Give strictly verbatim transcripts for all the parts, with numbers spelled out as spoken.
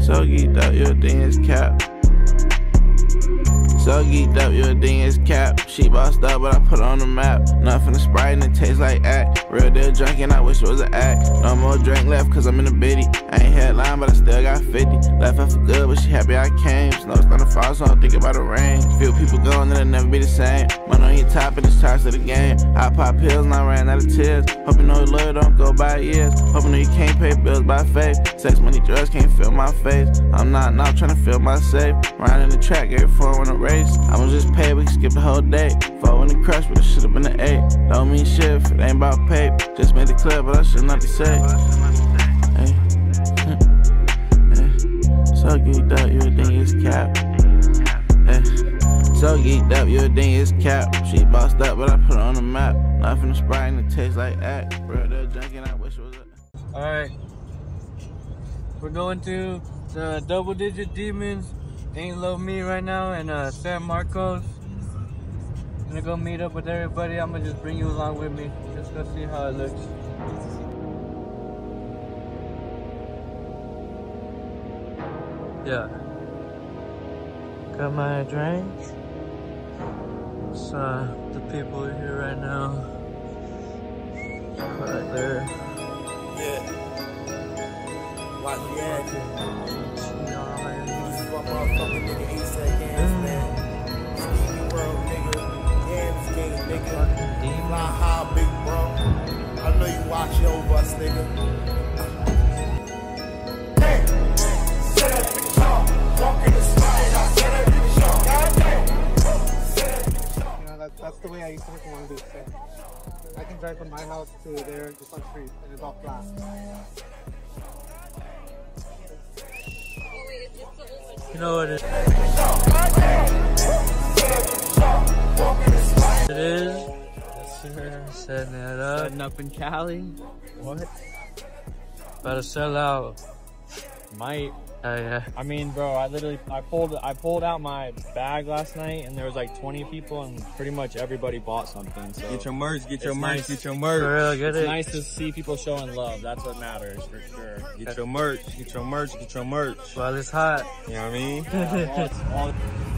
So geeked up, your thing is cap. So geeked up, your thing is cap. She bossed up, but I put her on the map. Nothing to Sprite and it tastes like act. Real deal drinking, I wish it was an act. No more drink left, cause I'm in a biddy. I ain't headline, but I still got fifty. Left her for good, but she happy I came. Snow's gonna fall, so I'm thinking about the rain. Feel people going, then it'll never be the same. Money on your top, and it's charged to the game. I pop pills, and I ran out of tears. Hope you know your lawyer don't go by years. Hope you know you can't pay bills by faith. Sex, money, drugs can't fill my face. I'm not now trying to fill my safe. Riding in the track, every four in a race. I was just paid, we can skip the whole day. Four in the crush, but it should've been an eight. Don't mean shit if it ain't about pay. Just made it clear, but I should not be safe. Hey. Hey. So geeked up, you would think it's cap. Hey. So geeked up, you would think it's cap. She bossed up, but I put her on the map. Nothing to Sprite and it tastes like act. Real deal drinking, I wish it was a... Alright. We're going to the Double Digit Demons. Ain't Low me right now in uh, San Marcos. Gonna go meet up with everybody. I'm gonna just bring you along with me. Just go see how it looks. Yeah. Got my drink. So uh, the people are here right now. Right there. Yeah. Watch the action. Motherfucking nigga, A$AP Gas, man. Stevie World, nigga. Yams Game, nigga. Fly high, big bro. I know you watch over us, nigga. Hey! Set up the car. Walk in the spot and I set up the car. Goddamn! Set up the car. You know, that, that's the way I used to work in Long Beach. So I can drive from my house to there just on the street, and it's all flat. You know what it is? It is. Yes, sir. Setting it up. Setting up in Cali. What? About to sell out. Might. Oh yeah. I mean, bro, I literally I pulled I pulled out my bag last night and there was like twenty people and pretty much everybody bought something. So get your merch, get your merch, nice. get your merch. For real, get it's it. nice to see people showing love. That's what matters for sure. Get your merch, get your merch, get your merch. While it's hot. You know what I mean? Yeah, all, all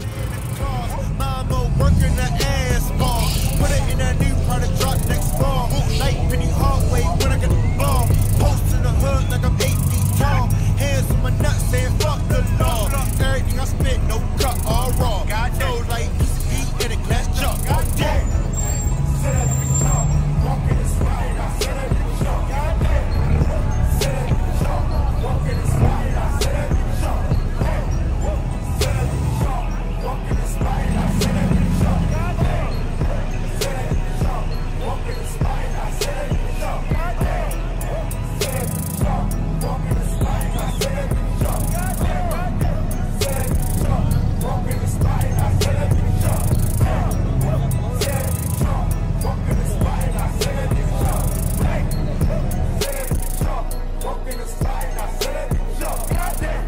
Mama working the ass ball. Put it in that new product drop next fall. Night penny hallway when I get the ball. Post in the hood like I'm eight feet tall. Hands on my nuts saying fuck the law. Everything I spit, no cut all raw. God knows like piece of meat in a glass jar. God damn. Set up the jar. Walk in the spot and I set up the jar. God damn. Set up the jar. Walk in the spot and I set up the jar. Set up the jar. Walk in the spot and I set up the jar. God damn. Set up the jar. Walk in the spot and I set up the jar. God damn. Set up the jar. Walk in the spot and I set up the jar. God damn. Set up the jar. Walk in the spot and I set up the jar. Set up the jar. Walk in the spot and I set up the jar. Set up the jar. Walk in the spot and I set up the jar. God damn.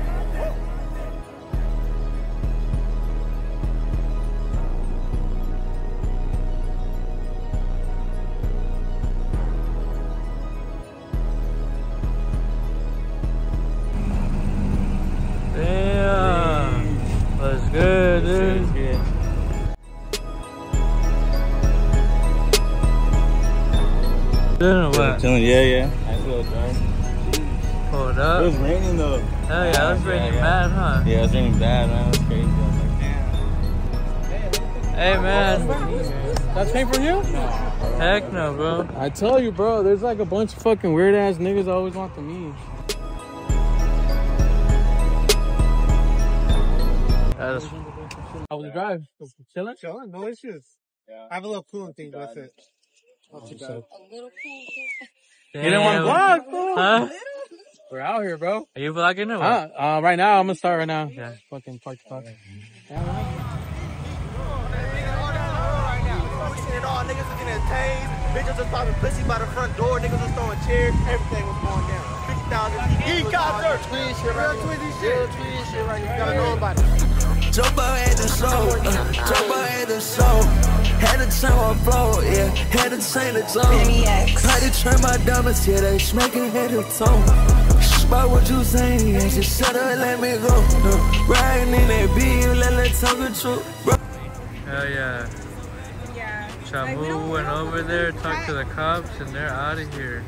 Damn. What's good, dude? it's good. Doing what? Chilling, yeah, yeah. Nice little drive. Pulled It up. was raining though. Hell yeah, that's raining bad, huh? Yeah, it was raining bad, man. It was crazy. I was like, Hey man. That's came from you? Heck no, bro. I tell you, bro. There's like a bunch of fucking weird ass niggas I always want to meet. That's How was the drive? Chilling? Chilling, no issues. Yeah. I have a little cooling thing, but that's it. Not too bad. You didn't want to vlog, bro? Huh? We're out here, bro. Are you vlogging or what? Uh, uh, right now, I'm gonna start right now. Yeah. Fucking park the fuck. All niggas looking at tased, bitches just popping pussy by the front door, niggas was throwing chairs, everything was going down. fifty thousand helicopter, twin shit, real twizzy shit, real twin shit, right? You gotta know about it. Jump out at the show, uh, jump out at the show. Had to turn my flow, yeah, had to change the tone. Had to turn my diamonds, yeah, they smacking head to toe. about what you saying, yeah, just shut up and let me go. Uh, riding in that beat, let that talk control. Hell yeah. Yeah. Chamu went over there, talked to the cops, and they're out of here.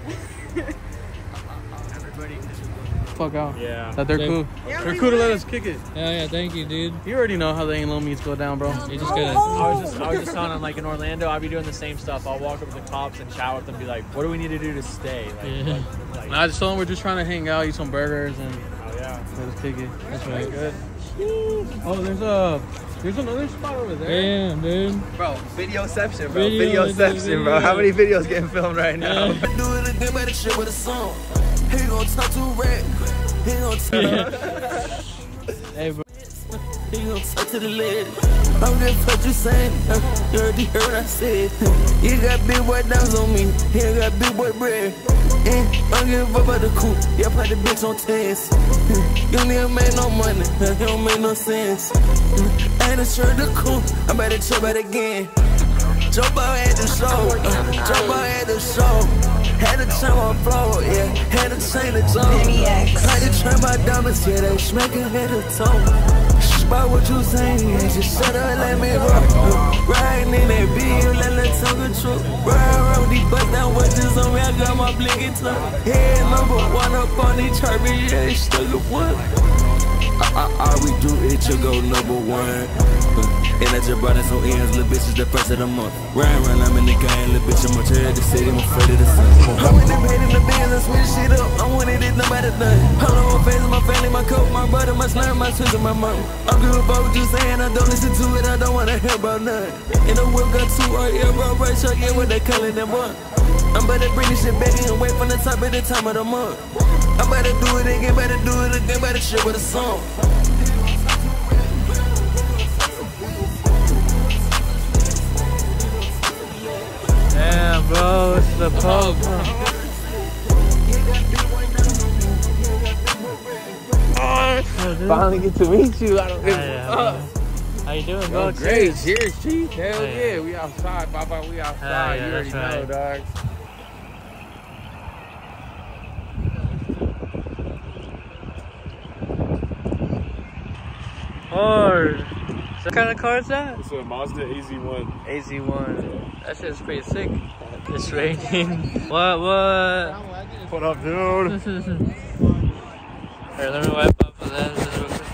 Everybody. Fuck out. Yeah. That they're They- cool. Yeah, They're we cool to let would. us kick it. Yeah, yeah, thank you, dude. You already know how the Ain't Low meets go down, bro. You just gotta. I was just, I was just telling him, like in Orlando, I'd be doing the same stuff. I'll walk up to the cops and chat with them, be like, "What do we need to do to stay?" Like, Yeah. like, like And I just told them we're just trying to hang out, eat some burgers, and oh yeah, let us kick it. That's right. good. Oh, there's a there's another spot over there. Damn, dude. Bro, videoception, bro. Video, Videoception, bro. How many videos getting filmed right now? Yeah. Do it again, better shit with a song. He gon' talk to red. He gon' talk. Hey, bro. He gon' talk to the lady. I don't give a fuck you saying. Uh, you already heard what I said. You got big boy downs on me. He got big boy bread. And I don't give a fuck about the coupe. Yeah, put the bitch on tens. You don't even make no money. It don't make no sense. I ain't sure the coupe. I'm about to trip out again. Jump out at the show. Uh, jump out at the show. Had to turn my flow, yeah. Had to change the zone. Had to turn my diamonds, yeah. They smacking head to toe. Shh about what you saying, yeah. Just shut up and let me roll. Uh, riding in that beat, let that tongue control. Ride around these bust down wedges on me. I got my blinking tongue. Head number one up on these charts, yeah. Stuck at one. I, I, all we do is to go number one. And I just brought in some ends, little bitches, the first of the month. Run, run, I'm in the game, little bitch, I'm a tear the city, I'm afraid of the sun. I went and paid in the bills and switch shit up. I wanted it, nobody done. Hold on, my face, my family, my coat, my brother, my slime, my sister, my mom. I'm good about what you saying, I don't listen to it, I don't wanna hear about none. In the whip, got two or ear, bro, right, chuck in what they calling them up. I'm about to bring this shit back and wait from the top at the time of the month. I'm about to do it again, better do it again, better shit with a song. Damn, bro, it's the pub. Finally get to meet you. I don't give Yeah, a fuck. How you doing, Oh, bro? great. Cheers, Chief. Hell Oh, yeah. yeah. We outside, Baba. We outside. Hell yeah, you already that's know, right. dog. Hard. What kind of car is that? It's a Mazda A Z one. A Z one. That shit's pretty sick. It's raining. What, what? What up, dude? Here, let me wipe up the lenses real quick.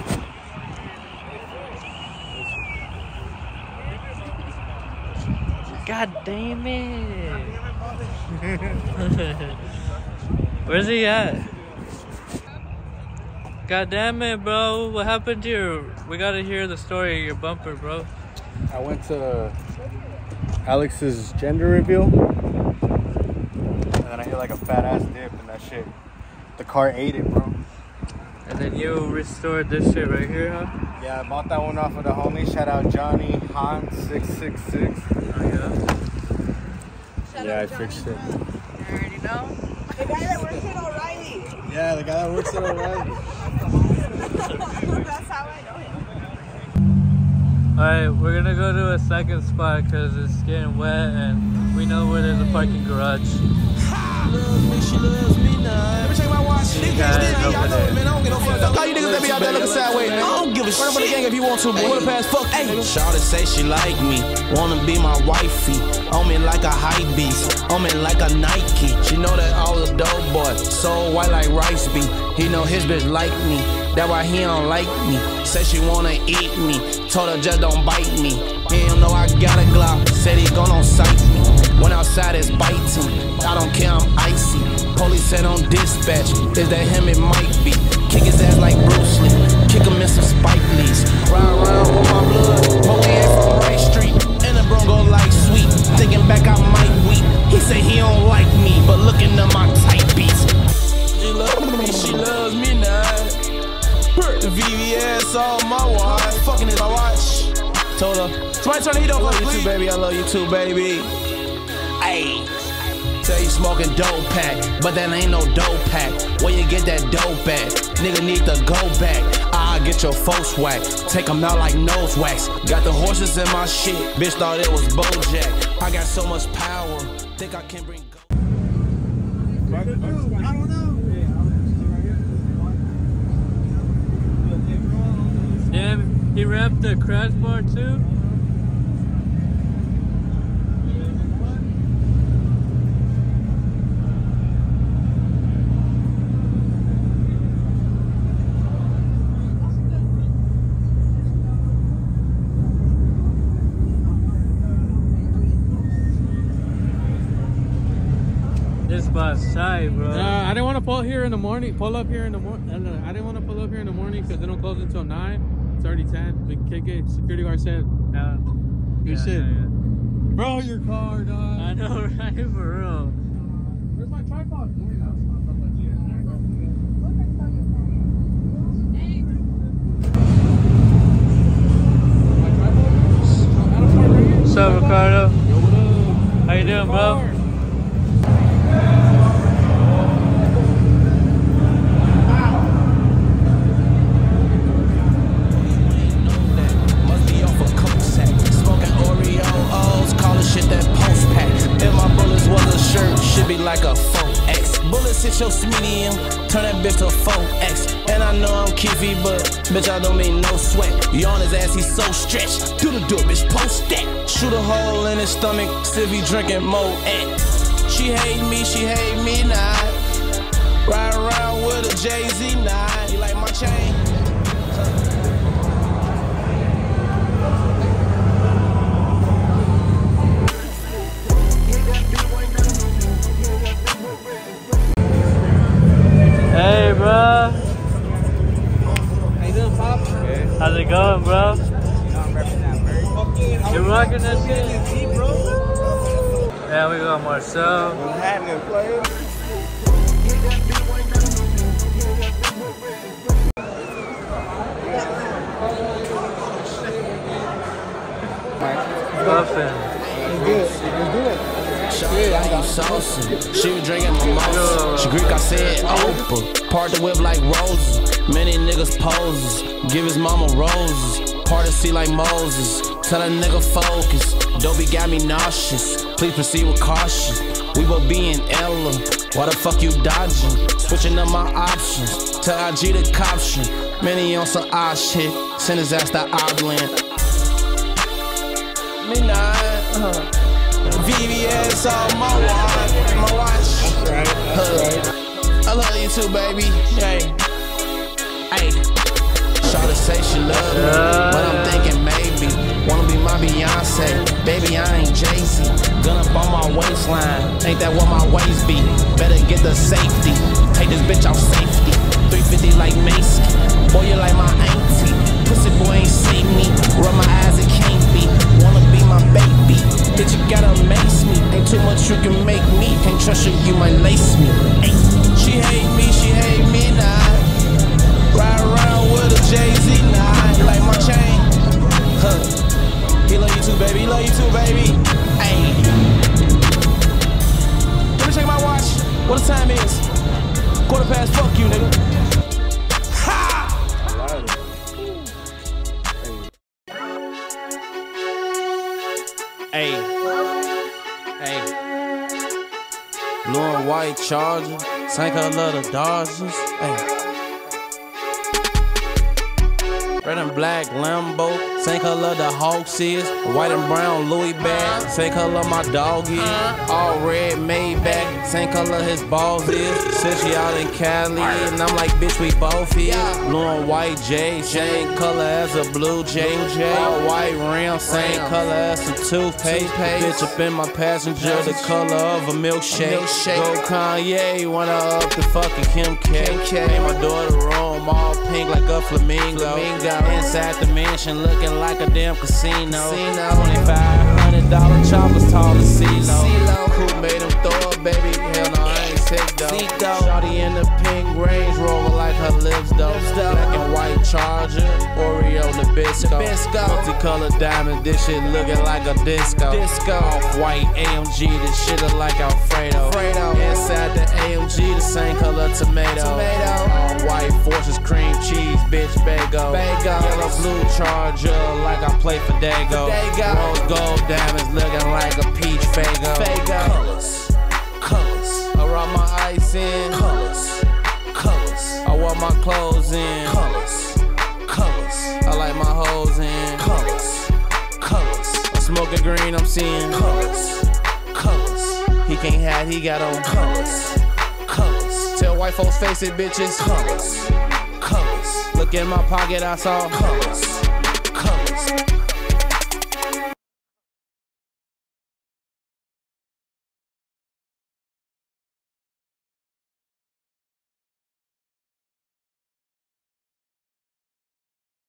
God damn it. Where's he at? God damn it, bro. What happened to your... We gotta hear the story of your bumper, bro. I went to Alex's gender reveal. And then I hit like a fat ass dip and that shit. The car ate it, bro. And then you restored this shit right here, huh? Yeah, I bought that one off of the homie. Shout out Johnny Han six six six. Oh, yeah. Yeah, I fixed it. I already know. The guy that works at O'Reilly. Yeah, the guy that works at O'Reilly. That's how I know him. Alright, we're gonna go to a second spot because it's getting wet and we know where there's a parking garage. She loves me now. Let me check my watch. See you guys over there. Man, I don't get no fuck. All you niggas that be out there looking sideways. I don't give a shit. Run up on the gang if you want to, boy. Wanna pass, fuck you, nigga. Shawty say she like me, wanna be my wifey. On me like a hype beast, on me like a Nike. She know that I was a dope boy, so white like rice bee. He know his bitch like me, that why he don't like me. Said she wanna eat me, told her just don't bite me. He don't know I got a Glock, said he gon' on sight me. When outside it's biting, I don't care, I'm icy. Police said on dispatch, is that him? It might be. Kick his ass like Bruce Lee, kick him in some Spike Lees. Ride around with my blood, hope he ain't from Right Street. And the Bronco like sweet, thinking back I might weep. He say he don't like me, but look into my tight beats. She loves me, she loves me now. The V V S on my watch, fucking is my watch. Told her, somebody turn the heat on, I love you too, baby. I love you too, baby. Ayy. Say you smoking dope pack, but that ain't no dope pack. Where you get that dope at? Nigga need to go back. I'll get your folks whacked. Take them out like nose wax. Got the horses in my shit. Bitch thought it was Bojack. I got so much power. Think I can bring go. I don't know. wrap the crash bar too? This spot's tight, bro. Uh, I didn't want to pull here in the morning. Pull up here in the morning. I didn't want to pull up here in the morning because they don't close until nine. It's already ten. The K K security guard said, Yeah. "Good Yeah, shit, yeah, yeah. bro. Your car, dog." I know, right? For real. Where's my tripod? What's up, Ricardo? How you doing, bro? Shit that post pack. If my bullets was a shirt, should be like a four X. Bullets hit your medium, turn that bitch to a four X. And I know I'm Kiffy, but bitch, I don't mean no sweat. You on his ass, he's so stretched. Do the do it, bitch, post that. Shoot a hole in his stomach, still be drinking Moet. She hate me, she hate me now. Ride around with a Jay-Z now. You like my chain? Hey, bro. How you doing, Pop? How's it going, bro? You rocking that shit? Yeah, we got Marcel. What's happening, player? Buffin. Good. Let's do it. Yeah, I'm saucing. She was drinking mimosa. She Greek, I said Oprah. Part the whip like roses. Many niggas poses. Give his mama roses. Part to see like Moses. Tell a nigga focus. Dopey got me nauseous. Please proceed with caution. We will be in Ella. Why the fuck you dodging? Switching up my options. Tell I G the caption. Many on some odd shit. Send his ass to Ogland. Midnight. Uh-huh. V V S on my watch, my watch. That's right, that's right. I love you too, baby. Hey, hey. Shawty say she love me, but I'm thinking maybe wanna be my Beyonce. Baby, I ain't Jay-Z. Gun up on my waistline, ain't that what my waist be? Better get the safety. Take this bitch off safety. three fifty like Macy. Boy, you like my auntie. Pussy boy ain't see me. Rub my eyes, it can't be. Wanna be my baby. Bitch, you gotta mace me. Ain't too much you can make me. Can't trust you, you might lace me. Ay. She hate me, she hate me now. Ride around with a Jay-Z now. You like my chain? Huh. He love you too, baby. He love you too, baby. Ay. Let me check my watch. What the time is? Quarter past. Fuck you, nigga. Hey, hey, blue and white Charger, same color the Dodgers. Hey, red and black Lambo, same color the Hawks is. White and brown Louis bag, same color my dog is. All red Maybach, same color his balls is. Since she out in Cali, and I'm like, bitch, we both here. Blue and white J, same color as a blue J. All white rim, same color as some toothpaste. Bitch up in my passenger, the color of a milkshake. Go Kanye, wanna up the fucking Kim K. Made my daughter room all pink like a flamingo. Inside the mansion, looking like a damn casino. twenty-five hundred dollar choppers, tall as CeeLo. Who made him throw up, baby? Hell no, I ain't sick though. Shawty in the pink Range Rover like her lips though. Black and white Charger, Oreo Nabisco. Multicolored diamond, this shit looking like a disco. Off-white A M G, this shit look like Alfredo. Inside the A M G, the same color tomato. All-white Forces cream cheese, bitch, Bago. Yellow blue Charger like I play for Dago. Rose gold diamonds looking like a peach Fago. Colors, colors. I rock my ice in. Colors, colors. I wear my clothes in. Colors, colors. I like my hoes in. smoking green, I'm seeing colors, colors. He can't hide, he got on colors, colors. Tell white folks face it, bitches, colors, colors. Look in my pocket, I saw colors,